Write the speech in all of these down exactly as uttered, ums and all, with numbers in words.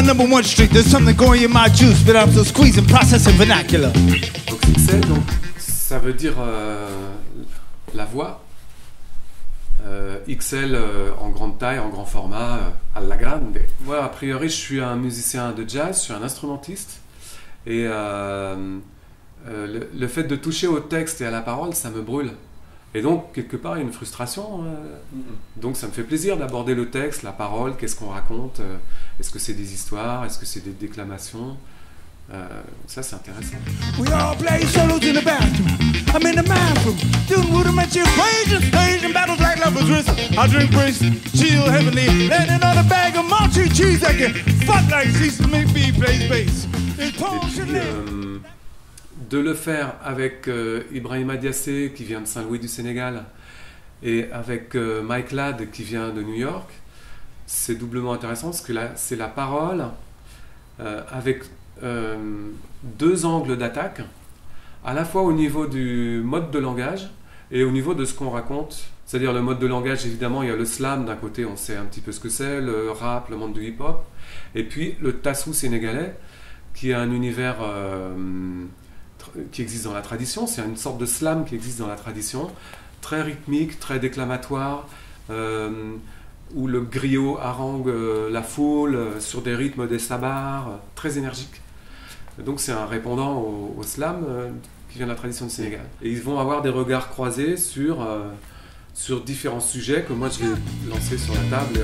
number one street, there's something going in my juice, but I'm still squeezing, processing vernacular. Donc X L, donc, ça veut dire euh, la voix. Euh, X L euh, en grande taille, en grand format, euh, alla grande. Moi, a priori, je suis un musicien de jazz, je suis un instrumentiste. Et euh, euh, le, le fait de toucher au texte et à la parole, ça me brûle. Et donc, quelque part, il y a une frustration. Euh, donc, ça me fait plaisir d'aborder le texte, la parole, qu'est-ce qu'on raconte. Euh, Est-ce que c'est des histoires? Est-ce que c'est des déclamations? Euh, ça, c'est intéressant. We all play solos in the bathroom. I'm in the bathroom, doing rudimentary equations, Asian battles like lovers' wrist. I drink brisk, chill heavenly, landing on a bag of Monty cheese. I can fuck like she's to make me play bass. Et puis, euh, de le faire avec euh, Ibrahima Diassé, qui vient de Saint-Louis du Sénégal, et avec euh, Mike Ladd, qui vient de New York, c'est doublement intéressant parce que là, c'est la parole euh, avec euh, deux angles d'attaque, à la fois au niveau du mode de langage et au niveau de ce qu'on raconte. C'est-à-dire le mode de langage, évidemment, il y a le slam d'un côté, on sait un petit peu ce que c'est, le rap, le monde du hip-hop, et puis le tassou sénégalais, qui est un univers euh, qui existe dans la tradition, c'est une sorte de slam qui existe dans la tradition, très rythmique, très déclamatoire, euh, où le griot harangue euh, la foule euh, sur des rythmes des sabars, euh, très énergiques. Donc c'est un répondant au, au slam euh, qui vient de la tradition du Sénégal. Et ils vont avoir des regards croisés sur, euh, sur différents sujets que moi je vais lancer sur la table.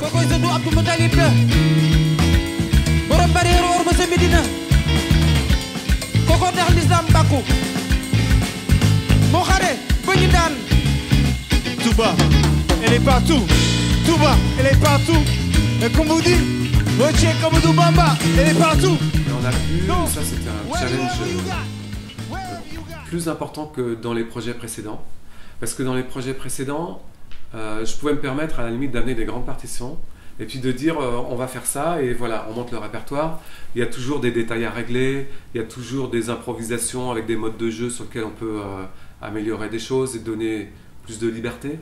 Touba, elle est partout. Touba, elle est partout. Et comme vous dites, Roche comme Doubamba, elle est partout. Et on a pu, ça c'était un challenge euh, plus important que dans les projets précédents. Parce que dans les projets précédents, euh, je pouvais me permettre à la limite d'amener des grandes partitions et puis de dire euh, on va faire ça et voilà, on monte le répertoire. Il y a toujours des détails à régler, il y a toujours des improvisations avec des modes de jeu sur lesquels on peut euh, améliorer des choses et donner plus de liberté,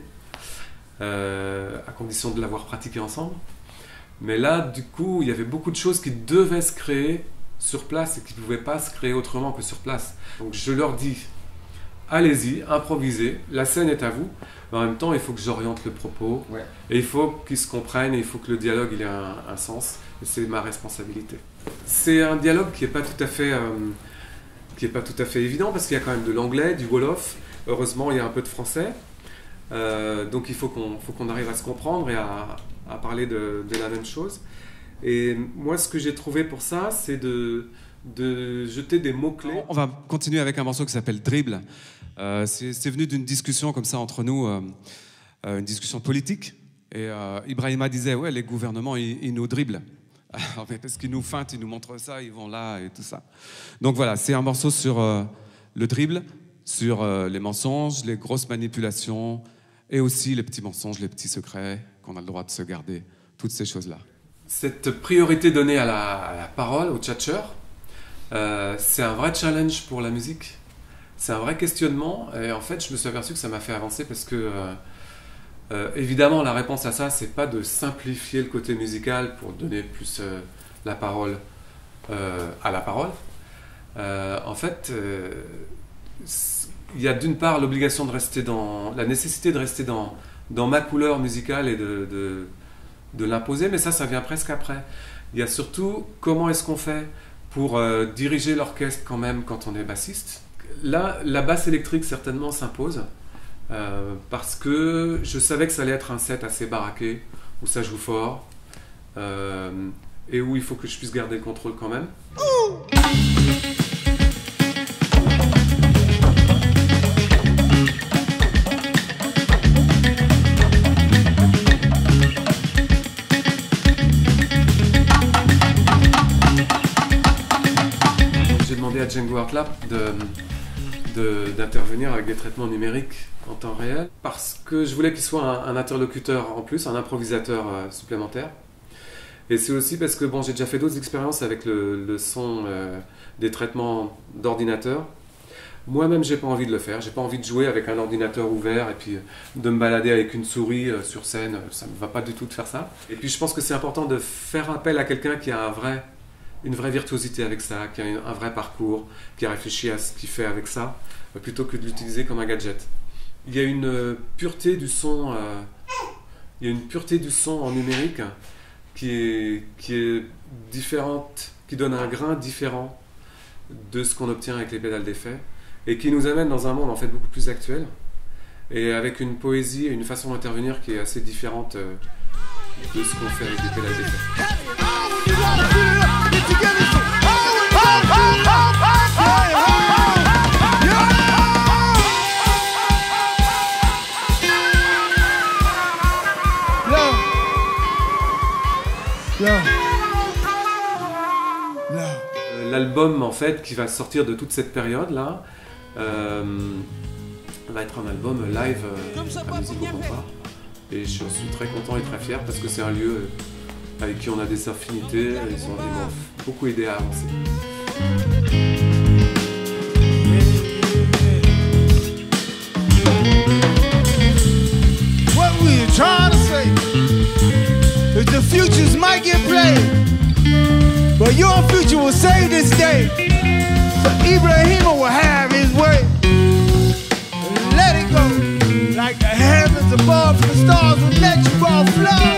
euh, à condition de l'avoir pratiqué ensemble. Mais là, du coup, il y avait beaucoup de choses qui devaient se créer sur place et qui ne pouvaient pas se créer autrement que sur place. Donc je leur dis, allez-y, improvisez, la scène est à vous, mais en même temps, il faut que j'oriente le propos, ouais. Et il faut qu'ils se comprennent, et il faut que le dialogue il ait un, un sens, et c'est ma responsabilité. C'est un dialogue qui n'est pas tout à fait, euh, qui est pas tout à fait évident, parce qu'il y a quand même de l'anglais, du wolof, heureusement il y a un peu de français, euh, donc il faut qu'on faut qu'on arrive à se comprendre et à, à parler de, de la même chose. Et moi, ce que j'ai trouvé pour ça, c'est de, de jeter des mots-clés. On va continuer avec un morceau qui s'appelle Dribble. Euh, c'est venu d'une discussion comme ça entre nous, euh, euh, une discussion politique. Et euh, Ibrahima disait, ouais, les gouvernements, ils, ils nous dribblent. Parce qu'ils nous feintent, ils nous montrent ça, ils vont là et tout ça. Donc voilà, c'est un morceau sur euh, le dribble, sur euh, les mensonges, les grosses manipulations, et aussi les petits mensonges, les petits secrets qu'on a le droit de se garder, toutes ces choses-là. Cette priorité donnée à la, à la parole, au tchatcheur, euh, c'est un vrai challenge pour la musique. C'est un vrai questionnement. Et en fait, je me suis aperçu que ça m'a fait avancer parce que, euh, euh, évidemment, la réponse à ça, c'est pas de simplifier le côté musical pour donner plus euh, la parole euh, à la parole. Euh, en fait, euh, il y a d'une part l'obligation de rester dans, la nécessité de rester dans, dans ma couleur musicale et de, de de l'imposer, mais ça, ça vient presque après. Il y a surtout comment est-ce qu'on fait pour euh, diriger l'orchestre quand même quand on est bassiste. Là, la basse électrique certainement s'impose euh, parce que je savais que ça allait être un set assez baraqué, où ça joue fort euh, et où il faut que je puisse garder le contrôle quand même. Ouh! À Django Hartlap d'intervenir de, de, avec des traitements numériques en temps réel parce que je voulais qu'il soit un, un interlocuteur en plus, un improvisateur euh, supplémentaire. Et c'est aussi parce que bon, j'ai déjà fait d'autres expériences avec le, le son euh, des traitements d'ordinateur. Moi-même, j'ai pas envie de le faire. J'ai pas envie de jouer avec un ordinateur ouvert et puis de me balader avec une souris euh, sur scène. Ça me va pas du tout de faire ça. Et puis je pense que c'est important de faire appel à quelqu'un qui a un vrai une vraie virtuosité avec ça, qui a un vrai parcours, qui a réfléchi à ce qu'il fait avec ça, plutôt que de l'utiliser comme un gadget. Il y a une pureté du son, euh, il y a une pureté du son en numérique qui est, qui est différente, qui donne un grain différent de ce qu'on obtient avec les pédales d'effet, et qui nous amène dans un monde en fait beaucoup plus actuel, et avec une poésie et une façon d'intervenir qui est assez différente euh, de ce qu'on fait avec les pédales d'effet. L'album en fait qui va sortir de toute cette période là euh, va être un album live euh, à Musique au Compas, et je suis très content et très fier parce que c'est un lieu avec qui on a des affinités, et ils ont vraiment beaucoup aidé à avancer. What we are trying to say is the futures might get played, but your future will save this day. So Ibrahima will have his way. Let it go. Like the heavens above, the stars will let you all flow.